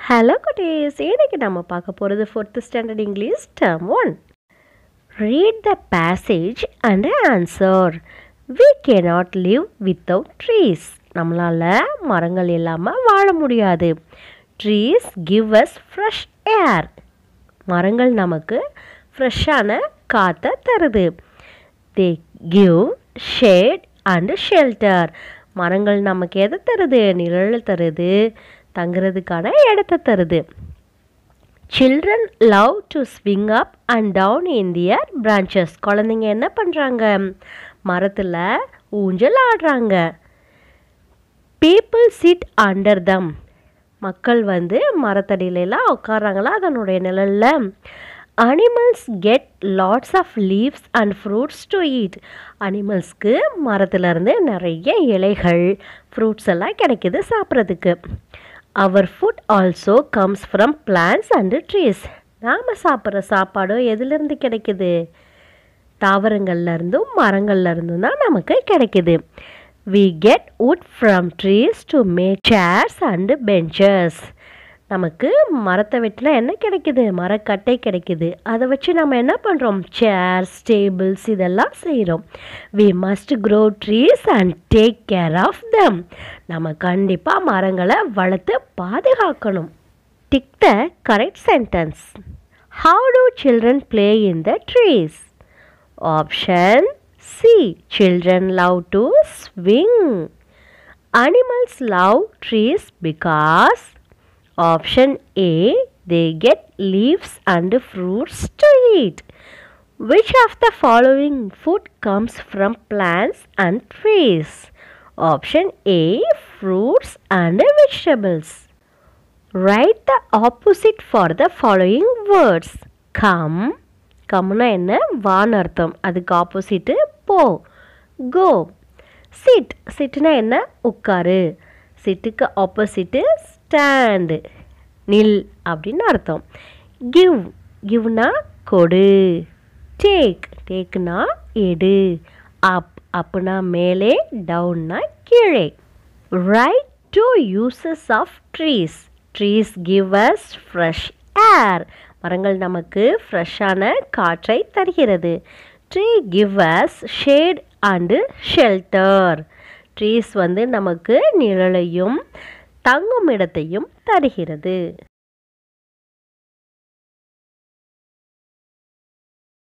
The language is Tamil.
Hello குட்டீஸ், இன்னைக்கு நம்ம பார்க்க போகிறது 4th standard English term 1. Read the passage and answer. We cannot live without trees. நம்மளால் மரங்கள் இல்லாமல் வாழ முடியாது. Trees give us fresh air. மரங்கள் நமக்கு ஃப்ரெஷ்ஷான காற்றை தருது. They give shade and shelter. மரங்கள் நமக்கு எதை தருது? நிழல் தருது, தங்குறதுக்கான இடத்தை தருது. Children love to swing up and down in their branches. குழந்தைங்க என்ன பண்ணுறாங்க? மரத்தில் ஊஞ்சல் ஆடுறாங்க. People sit under them. மக்கள் மரத்தடியிலலாம் உட்காராங்களா அதனுடைய நிழலில். Animals get lots of leaves and fruits to eat. அனிமல்ஸ்க்கு மரத்துலேருந்து நிறைய இலைகள் ஃப்ரூட்ஸ் எல்லாம் கிடைக்கிது சாப்பிட்றதுக்கு. Our food also comes from plants and trees. நாம் சாப்பிட்ற சாப்பாடும் எதுலேருந்து கிடைக்குது? தாவரங்கள்லேருந்தும் மரங்கள்லேருந்தும் தான் நமக்கு கிடைக்குது. We get wood from trees to make chairs and benches. நமக்கு மரத்தை வெட்டினா என்ன கிடைக்குது? மரக்கட்டை கிடைக்குது. அதை வச்சு நம்ம என்ன பண்ணுறோம்? சேர்ஸ், டேபிள்ஸ் இதெல்லாம் செய்கிறோம். We must grow trees and take care of them. நம்ம கண்டிப்பாக மரங்களை வளர்த்து பாதுகாக்கணும். Tick the correct sentence. How do children play in the trees? Option C. Children love to swing. Animals love trees because. Option A. They get leaves and fruits to eat. Which of the following food comes from plants and trees? Option A. Fruits and vegetables. Write the opposite for the following words. Come. கம்னா என்ன? வான்னு அர்த்தம். அதுக்கு ஆப்போசிட்டு போ. Go. Sit. சிட்னா என்ன? உட்காரு. சிட்டுக்கு ஆப்போசிட்டு ஸ்டாண்ட், நில் அப்படின்னு அர்த்தம். கிவ். கிவ்னா கொடு. டேக். டேக்னா எடு. அப். அப்னா மேலே. டவுன்னா கீழே. Write two uses of trees. Trees give us fresh air. மரங்கள் நமக்கு ஃப்ரெஷ்ஷான காற்றை தருகிறது. Tree give us shade and shelter. Trees நமக்கு நிழலையும் தங்கும் இடத்தையும் தருகிறது.